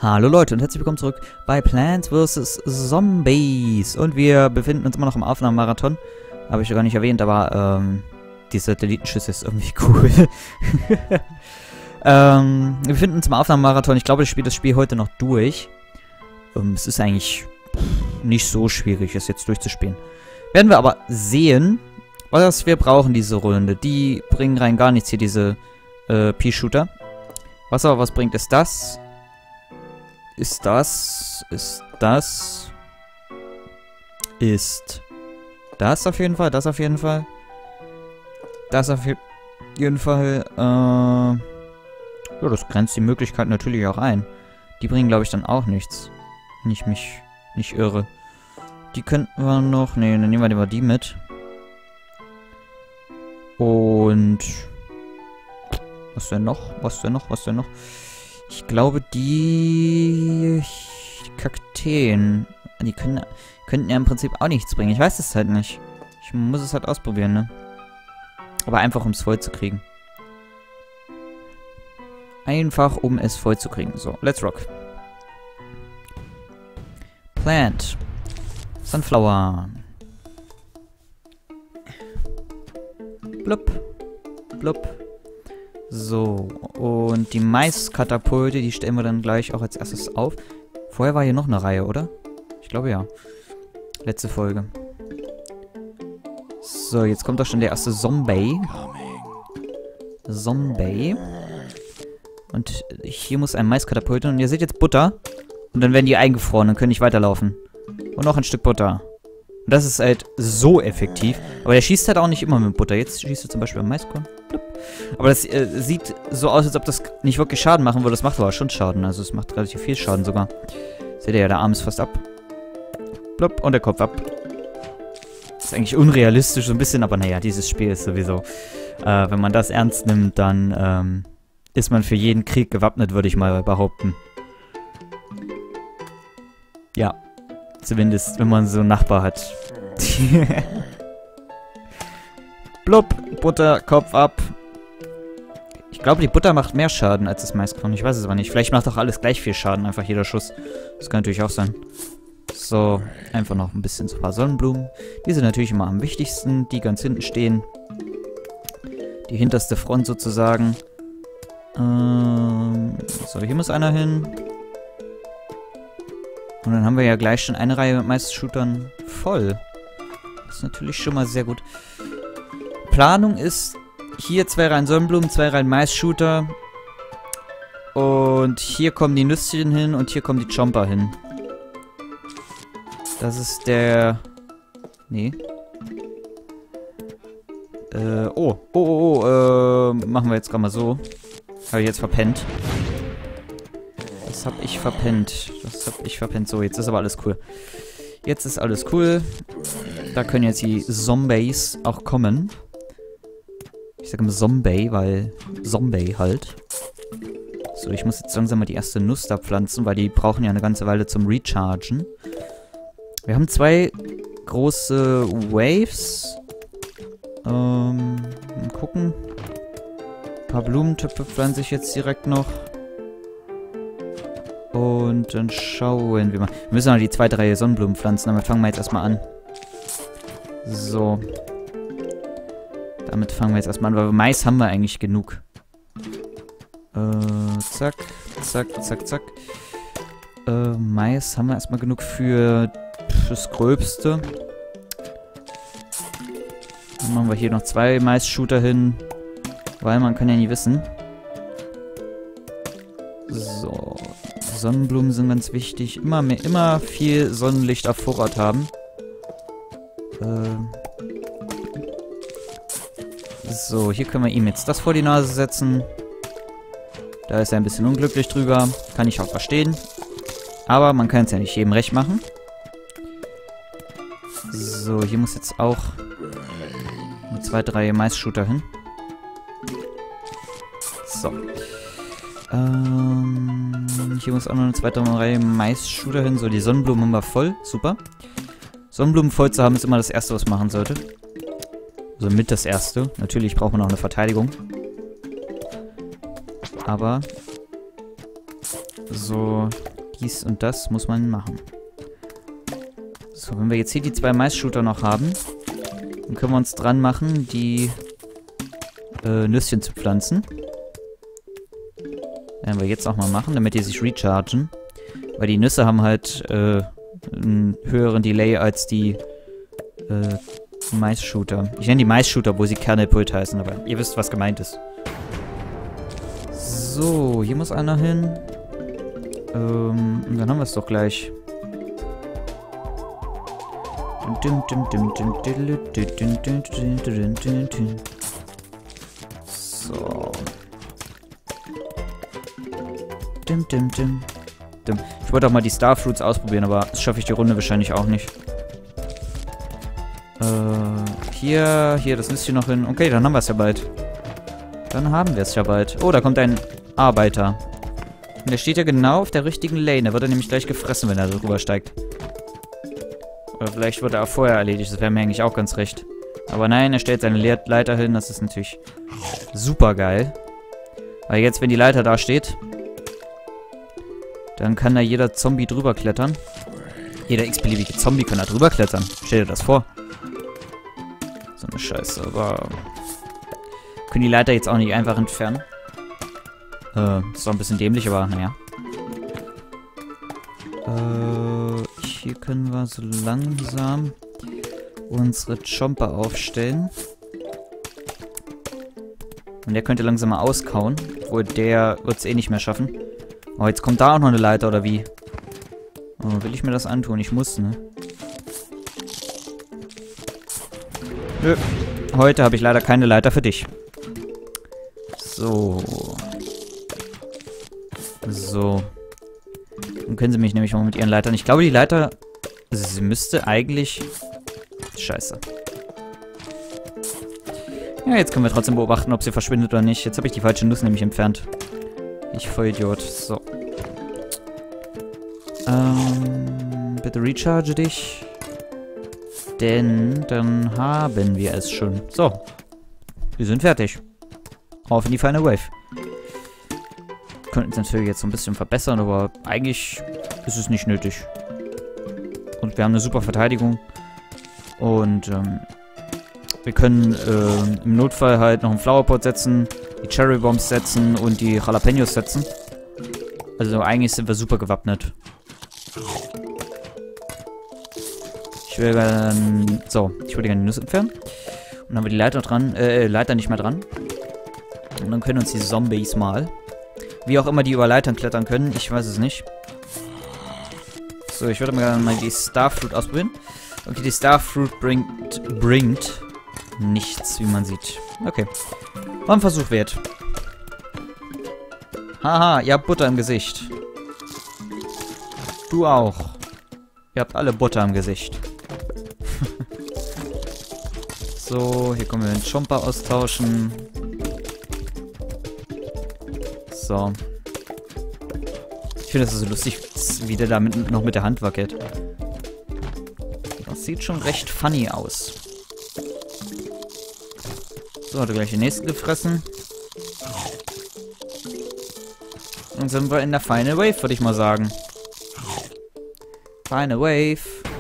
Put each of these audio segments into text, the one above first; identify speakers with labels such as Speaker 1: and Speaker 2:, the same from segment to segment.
Speaker 1: Hallo Leute und herzlich willkommen zurück bei Plants vs. Zombies. Und wir befinden uns immer noch im Aufnahmemarathon. Habe ich ja gar nicht erwähnt, aber die Satellitenschüsse ist irgendwie cool. Wir befinden uns im Aufnahmemarathon. Ich glaube, ich spiele das Spiel heute noch durch. Es ist eigentlich nicht so schwierig, es jetzt durchzuspielen. Werden wir aber sehen, was wir brauchen diese Runde. Die bringen rein gar nichts hier, diese Pea-Shooter. Was bringt es das? Ist das auf jeden Fall, das auf jeden Fall. Das auf jeden Fall, ja, das grenzt die Möglichkeit natürlich auch ein. Die bringen, glaube ich, dann auch nichts. Wenn ich mich nicht irre. Die könnten wir noch, ne, dann nehmen wir lieber die mit. Und was denn noch? Ich glaube, die Kakteen, die könnten ja im Prinzip auch nichts bringen. Ich weiß es halt nicht. Ich muss es halt ausprobieren, ne? Aber einfach, um es voll zu kriegen. Einfach, um es voll zu kriegen. So, let's rock. Plant. Sunflower. Blub. Blub. So, und die Maiskatapulte, die stellen wir dann gleich auch als erstes auf. Vorher war hier noch eine Reihe, oder? Ich glaube ja. Letzte Folge. So, jetzt kommt doch schon der erste Zombie. Und hier muss ein Maiskatapult. Und ihr seht jetzt Butter. Und dann werden die eingefroren und können nicht weiterlaufen. Und noch ein Stück Butter. Und das ist halt so effektiv. Aber der schießt halt auch nicht immer mit Butter. Jetzt schießt er zum Beispiel am Maiskorn. Aber das sieht so aus, als ob das nicht wirklich Schaden machen würde. Das macht aber schon Schaden. Also es macht relativ viel Schaden sogar. Seht ihr ja, der Arm ist fast ab. Blub, und der Kopf ab. Das ist eigentlich unrealistisch so ein bisschen, aber naja, dieses Spiel ist sowieso... wenn man das ernst nimmt, dann ist man für jeden Krieg gewappnet, würde ich mal behaupten. Ja. Zumindest, wenn man so einen Nachbar hat. Blub, Butter, Kopf ab. Ich glaube, die Butter macht mehr Schaden als das Maiskorn. Ich weiß es aber nicht. Vielleicht macht auch alles gleich viel Schaden, einfach jeder Schuss. Das kann natürlich auch sein. So, einfach noch ein bisschen so ein paar Sonnenblumen. Die sind natürlich immer am wichtigsten, die ganz hinten stehen. Die hinterste Front sozusagen. So, hier muss einer hin. Und dann haben wir ja gleich schon eine Reihe mit Maisshootern voll. Das ist natürlich schon mal sehr gut. Planung ist, hier 2 Reihen Sonnenblumen, 2 Reihen Maisshooter. Und hier kommen die Nüsschen hin und hier kommen die Chomper hin. Das ist der... Nee. Machen wir jetzt gerade mal so. Habe ich jetzt verpennt. Das habe ich verpennt. So, jetzt ist aber alles cool. Jetzt ist alles cool. Da können jetzt die Zombies auch kommen. Ich sage immer Zombie, weil Zombie halt. So, ich muss jetzt langsam mal die erste Nuss da pflanzen, weil die brauchen ja eine ganze Weile zum Rechargen. Wir haben 2 große Waves. Mal gucken. Ein paar Blumentöpfe pflanze ich jetzt direkt noch. Und dann schauen wir mal. Wir müssen noch die zweite Reihe Sonnenblumen pflanzen, damit fangen wir jetzt erstmal an. So. Damit fangen wir jetzt erstmal an, weil Mais haben wir eigentlich genug. Zack, zack, zack, zack. Mais haben wir erstmal genug für das Gröbste. Dann machen wir hier noch 2 Maisshooter hin, weil man kann ja nie wissen. So. Sonnenblumen sind ganz wichtig. Immer viel Sonnenlicht auf Vorrat haben. So, hier können wir ihm jetzt das vor die Nase setzen. Da ist er ein bisschen unglücklich drüber. Kann ich auch verstehen. Aber man kann es ja nicht jedem recht machen. So, hier muss jetzt auch eine 2, 3 Maisshooter hin. So. Hier muss auch noch eine 2, 3 Reihe Maisshooter hin. So, die Sonnenblumen haben wir voll. Super. Sonnenblumen voll zu haben ist immer das Erste, was man machen sollte. Also mit das Erste. Natürlich braucht man auch eine Verteidigung. Aber So, dies und das muss man machen. So, wenn wir jetzt hier die 2 Mais-Shooter noch haben, dann können wir uns dran machen, die Nüsschen zu pflanzen. Werden wir jetzt auch mal machen, damit die sich rechargen. Weil die Nüsse haben halt einen höheren Delay als die Mais-Shooter. Ich nenne die Mais-Shooter, wo sie Kernelpult heißen, aber ihr wisst, was gemeint ist. So, hier muss einer hin. Und dann haben wir es doch gleich. So. Ich wollte auch mal die Starfruits ausprobieren, aber das schaffe ich die Runde wahrscheinlich auch nicht. Hier das Nüsschen noch hin. Okay, dann haben wir es ja bald. Dann haben wir es ja bald. Oh, da kommt ein Arbeiter. Und der steht ja genau auf der richtigen Lane. Da wird er nämlich gleich gefressen, wenn er so rübersteigt. Oder vielleicht wird er auch vorher erledigt. Das wäre mir eigentlich auch ganz recht. Aber nein, er stellt seine Leiter hin. Das ist natürlich super geil. Weil jetzt, wenn die Leiter da steht, dann kann da jeder Zombie drüber klettern. Jeder x-beliebige Zombie kann da drüber klettern. Stell dir das vor. So eine Scheiße, aber können die Leiter jetzt auch nicht einfach entfernen. Ist doch ein bisschen dämlich, aber naja. Hier können wir so langsam unsere Chomper aufstellen. Und der könnte langsam mal auskauen. Obwohl, der wird es eh nicht mehr schaffen. Oh, jetzt kommt da auch noch eine Leiter, oder wie? Oh, will ich mir das antun? Ich muss, ne? Nö. Heute habe ich leider keine Leiter für dich. So. So. Dann können sie mich nämlich mal mit ihren Leitern... Ich glaube, die Leiter... Sie müsste eigentlich... Scheiße. Ja, jetzt können wir trotzdem beobachten, ob sie verschwindet oder nicht. Jetzt habe ich die falsche Nuss nämlich entfernt. Ich Vollidiot. So. Bitte recharge dich. Denn dann haben wir es schon. So. Wir sind fertig. Auf in die Final Wave. Könnten es natürlich jetzt so ein bisschen verbessern, aber eigentlich ist es nicht nötig. Und wir haben eine super Verteidigung. Und wir können im Notfall halt noch einen Flowerpot setzen, die Cherry Bombs setzen und die Jalapenos setzen. Also eigentlich sind wir super gewappnet. Ich will ich würde gerne die Nüsse entfernen. Und dann haben wir die Leiter dran, Leiter nicht mehr dran. Und dann können uns die Zombies mal, wie auch immer die über Leitern klettern können, ich weiß es nicht. So, ich würde mal die Starfruit ausprobieren. Okay, die Starfruit bringt nichts, wie man sieht. Okay. War ein Versuch wert. Haha, ihr habt Butter im Gesicht. Du auch. Ihr habt alle Butter im Gesicht. So, hier können wir den Chomper austauschen. So. Ich finde das so lustig, wie der da noch mit der Hand wackelt. Das sieht schon recht funny aus. So, hat er gleich den nächsten gefressen. Und sind wir in der Final Wave, würde ich mal sagen. Final Wave.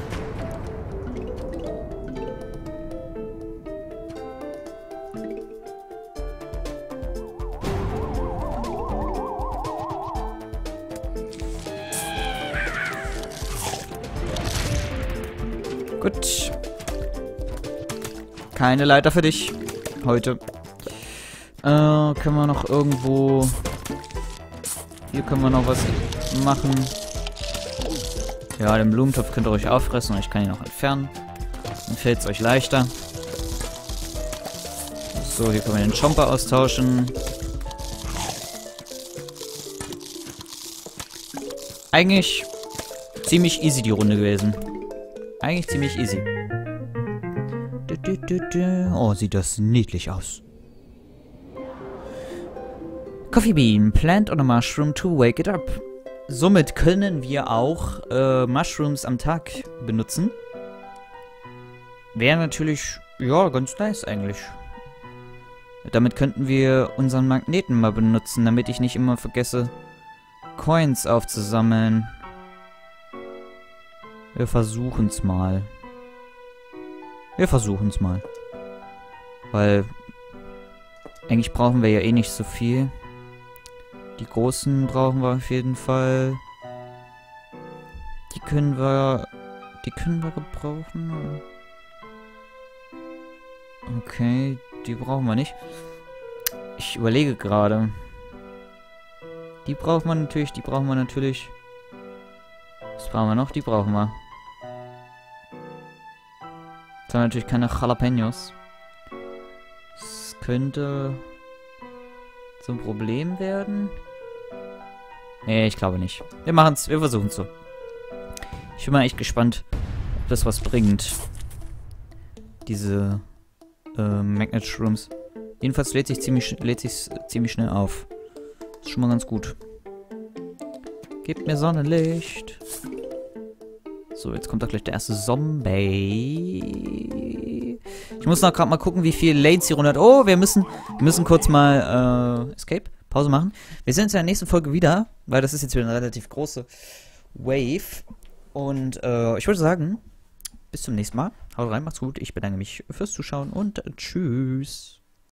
Speaker 1: Gut. Keine Leiter für dich. Heute. Können wir noch irgendwo... Hier können wir noch was machen. Ja, den Blumentopf könnt ihr euch auffressen und ich kann ihn auch entfernen. Dann fällt es euch leichter. So, hier können wir den Chomper austauschen. Eigentlich ziemlich easy die Runde gewesen. Eigentlich ziemlich easy. Oh, sieht das niedlich aus. Coffee Bean, plant on a mushroom to wake it up. Somit können wir auch Mushrooms am Tag benutzen. Wäre natürlich, ja, ganz nice eigentlich. Damit könnten wir unseren Magneten mal benutzen, damit ich nicht immer vergesse, Coins aufzusammeln. Wir versuchen's mal. Weil eigentlich brauchen wir ja eh nicht so viel. Die großen brauchen wir auf jeden Fall. Die können wir gebrauchen. Okay, die brauchen wir nicht. Ich überlege gerade. Die brauchen wir natürlich. Was brauchen wir noch? Die brauchen wir. Das sind natürlich keine Jalapenos. Das könnte zum Problem werden. Nee, ich glaube nicht. Wir versuchen es so. Ich bin mal echt gespannt, ob das was bringt. Diese Magnet Shrooms. Jedenfalls lädt sich ziemlich schnell auf. Ist schon mal ganz gut. Gebt mir Sonnenlicht. So, jetzt kommt da gleich der erste Zombie. Ich muss noch gerade mal gucken, wie viel Lanes die Runde hat. Oh, wir müssen kurz mal Escape, Pause machen. Wir sehen uns in der nächsten Folge wieder, weil das ist jetzt wieder eine relativ große Wave. Und ich würde sagen, bis zum nächsten Mal. Haut rein, macht's gut. Ich bedanke mich fürs Zuschauen und tschüss.